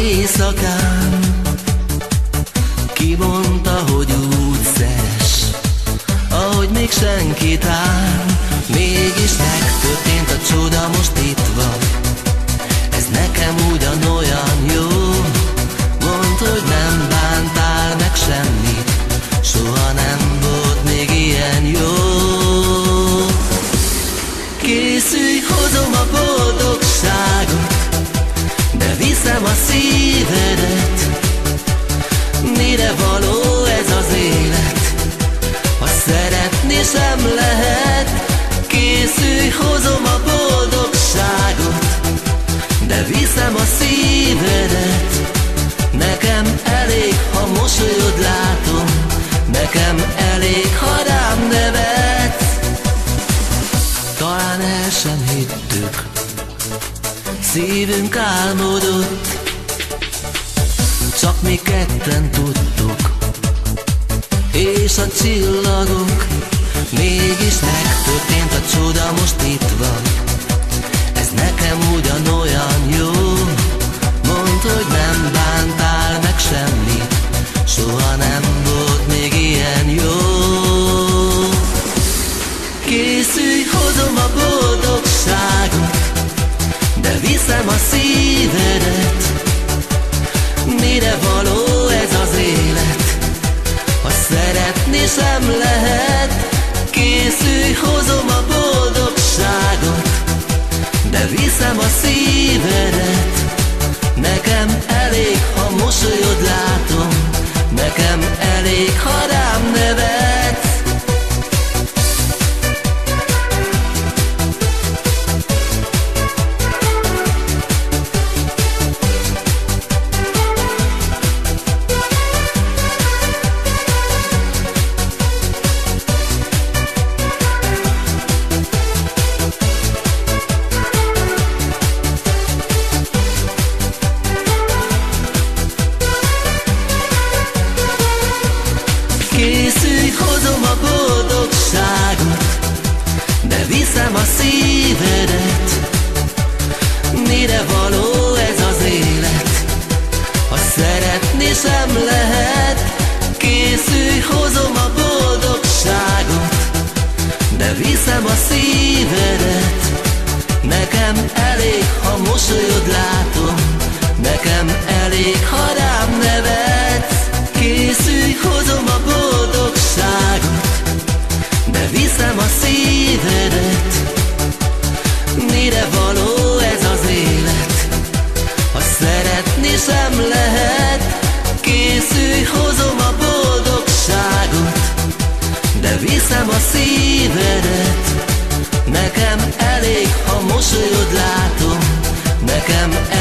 éjszakán. Ki mondta, hogy úgy szeres, ahogy még senki tán. Mégis megtörtént a csoda, most itt van, ez nekem ugyanolyan jó. Mondd, hogy nem bántál meg semmit, soha nem volt még ilyen jó. Készülj, hozom a boldogságot, de viszem a szívedet. Mire való ez az élet, ha szeretni sem lehet. Készülj, hozom a boldogságot, de viszem a szívedet. Nekem elég, ha mosolyod látom, nekem elég, ha rám nevetsz. Talán el sem hittük, szívünk álmodott, csak mi ketten tudtuk, és a csillagok. Mégis megtörtént a csoda, most itt van, ez nekem ugyanolyan jó. Mondd, hogy nem bántál meg semmit, soha nem volt még ilyen jó. Készülj, hozom a boldogságot, de viszem a szívedet. Mire való ez az élet, ha szeretni sem lehet. Készülj, hozom a boldogságot, de viszem a szívedet. Nekem elég, ha mosolyod látom, nekem elég, ha rám nevetsz. Készülj, hozom a boldogságot, de viszem a szívedet. Mire való ez az élet, ha szeretni sem lehet. Készülj, hozom a boldogságot, de viszem a szívedet. Nekem elég, ha mosolyod látom, nekem elég, ha rám nevetsz. Készülj, hozom a boldogságot, de viszem a szívedet. Mire való ez az élet, ha szeretni sem lehet. Készülj, hozom a boldogságot, de viszem a szívedet. Nekem elég, ha mosolyod látom, nekem